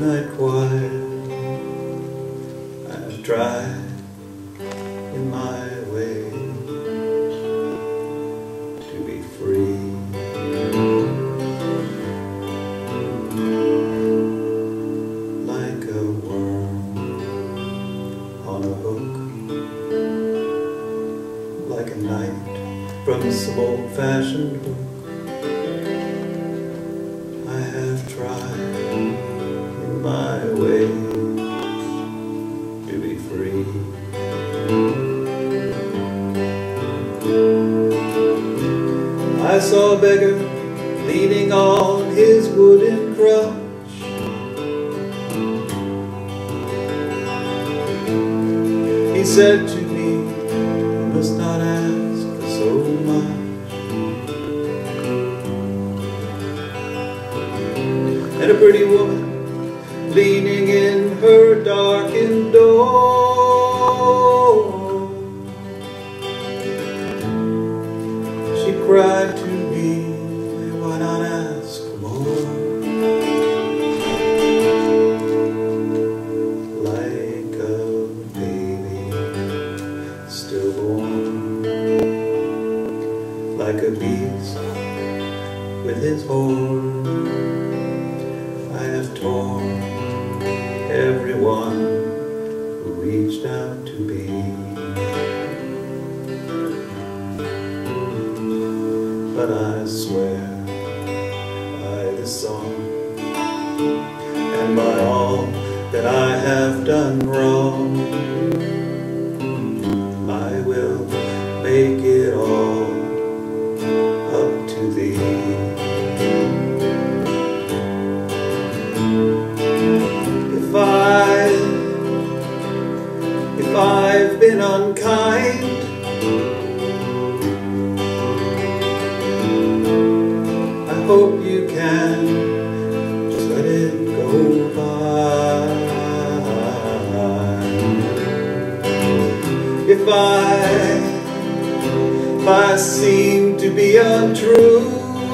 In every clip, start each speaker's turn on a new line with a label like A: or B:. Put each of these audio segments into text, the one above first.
A: midnight choir. I've tried in my way to be free. Like a worm on a hook, like a knight from some old-fashioned book. I have tried in my way to be free. I saw a beggar leaning on his wooden crutch. He said to me, "You must not ask for so much." And a pretty woman leaning in her darkened door, she cried to me, "Why not ask more?" Like a baby stillborn, like a beast with his horn, I have torn everyone who reached out to be. But I swear by this song and by all that I have done wrong, I will make it all up to thee. If I've been unkind, I hope you can just let it go by. If I seem to be untrue,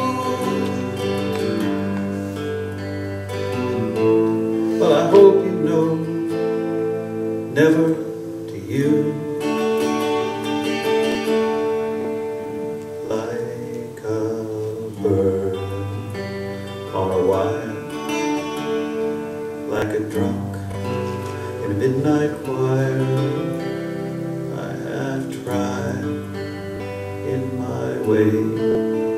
A: well, I hope you know, never to you. Like a bird on a wire, like a drunk in a midnight choir, I have tried in my way